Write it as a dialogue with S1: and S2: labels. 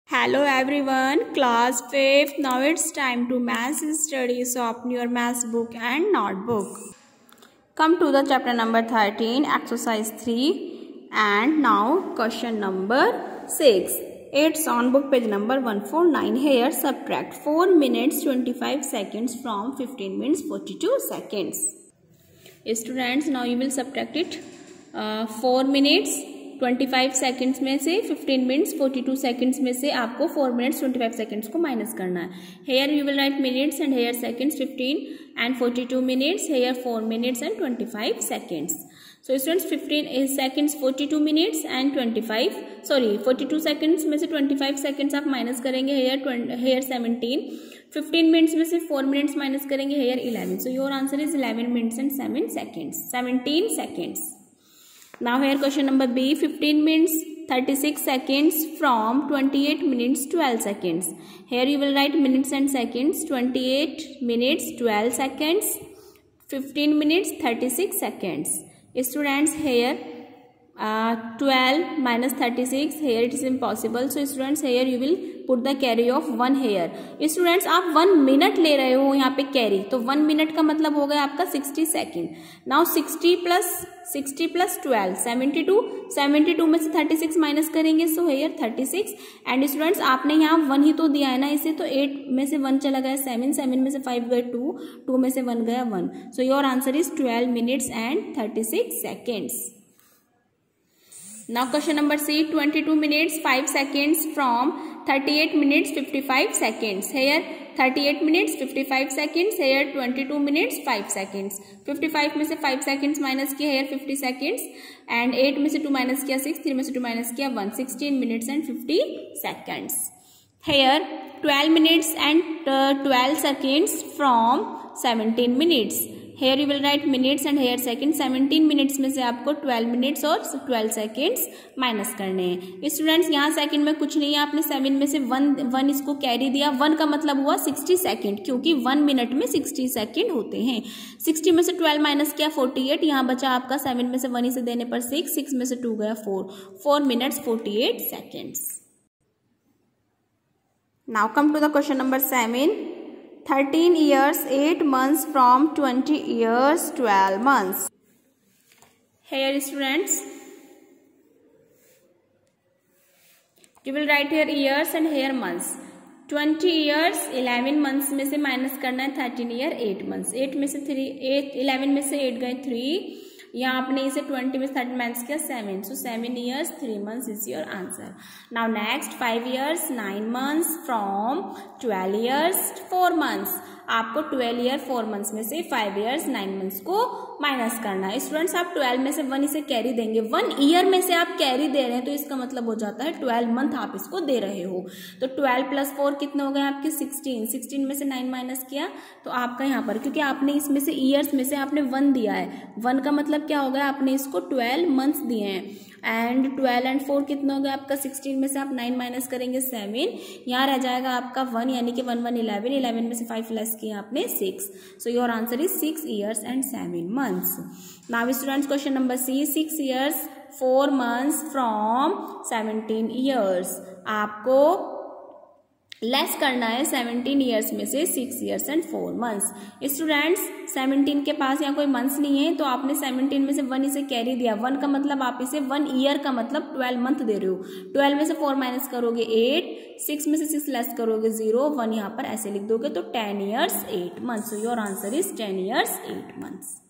S1: Hello everyone, class 5th. Now it's time to math study. So open your math book and notebook. Come to the chapter number 13, exercise 3, and now question number 6. It's on book page number 149. Here subtract 4 minutes 25 seconds from 15 minutes 42 seconds. Students, now you will subtract it. 4 minutes 25 seconds में से 15 minutes 42 seconds में से आपको 4 minutes 25 seconds को minus करना है. Here you will write minutes and here seconds 15 and 42 minutes, here 4 minutes and 25 seconds. So students 15 seconds 42 minutes and 42 seconds में से 25 सेकेंड्स आप माइनस करेंगे. हेयर 17, 15 मिनट्स में से 4 मिनट्स माइनस करेंगे. Here 11. So your answer is 11 minutes and 17 seconds. Now here question number B, 15 minutes 36 seconds from 28 minutes 12 seconds. Here you will write minutes and seconds. 28 minutes 12 seconds, 15 minutes 36 seconds. Students, here 12 minus 36, here it is impossible. So students, here you will put the carry of 1 here. Students, आप 1 minute ले रहे हो यहाँ पे carry, तो 1 minute का मतलब हो गया आपका 60 सेकेंड. नाउ 60 प्लस 12 72 में से 36 माइनस करेंगे. So here 36. एंड स्टूडेंट्स, आपने यहाँ 1 ही तो दिया है ना इसे, तो 8 में से 1 चला गया 7 में से 5 गए 2 में से 1 गया 1. So your answer is 12 minutes and 36 seconds. Now question number C, 22 minutes 5 seconds from 38 minutes 55 seconds. Here 38 minutes 55 seconds, here 22 minutes 5 seconds. 55 में से 5 seconds माइनस किया, here 50 seconds. एंड 8 में से 2 माइनस किया 6, 3 में से 2 माइनस किया 1, 16 minutes and 50 seconds. Here 12 minutes and 12 seconds from 17 minutes. Here you will write minutes and here second. 17 मिनट्स में से आपको 12 मिनट्स और 12 सेकेंड्स माइनस करने हैं. स्टूडेंट्स, यहाँ सेकेंड में कुछ नहीं है, आपने 7 में से 1 इसको कैरी दिया. 1 का मतलब हुआ 60 सेकेंड, क्योंकि 1 मिनट में 60 सेकेंड होते हैं. 60 में से 12 माइनस किया 48, यहाँ बचा आपका 7 में से 1 इसे देने पर 6 में से 2 गया 4 minutes 48 seconds. Now come to the question number 7. 13 years 8 months from 20 years 12 months. Here students, you will write here years and here months. 20 years 11 months में से माइनस करना है 13 year 8 months. 8 में से 11 में से 8 गए 3. यहाँ आपने इसे 20 में 30 माइनस किया 7. सो 7 years 3 months is your answer. Now next 5 years 9 months from 12 years 4 months. आपको 12 year 4 months में से 5 years 9 months को माइनस करना है. स्टूडेंट्स, आप 12 में से 1 इसे कैरी देंगे. 1 ईयर में से आप कैरी दे रहे हैं, तो इसका मतलब हो जाता है 12 मंथ आप इसको दे रहे हो. तो 12 प्लस 4 कितने हो गए आपके 16 में से 9 माइनस किया, तो आपका यहाँ पर, क्योंकि आपने इसमें से ईयर्स में से आपने 1 दिया है, 1 का मतलब क्या हो गया, आपने इसको 12 मंथ्स दिए हैं. एंड 12 एंड 4 कितना हो गया आपका 16 में से आप 9 माइनस करेंगे 7, यहाँ रह जाएगा आपका 1, यानी कि 1 1 11 में से 5 लेस किया आपने 6. So your answer is 6 years and 7 months. Now students, question number C, 6 years 4 months from 17 years. आपको लेस करना है 17 years में से 6 years and 4 months. स्टूडेंट्स, 17 के पास यहाँ कोई मंथ्स नहीं है, तो आपने 17 में से 1 इसे कैरी दिया. 1 का मतलब आप इसे 1 ईयर का मतलब 12 मंथ दे रहे हो. 12 में से 4 माइनस करोगे 8, 6 में से 6 लेस करोगे 0, 1 यहाँ पर ऐसे लिख दोगे, तो 10 years 8 months. So your answer is 10 years 8 months.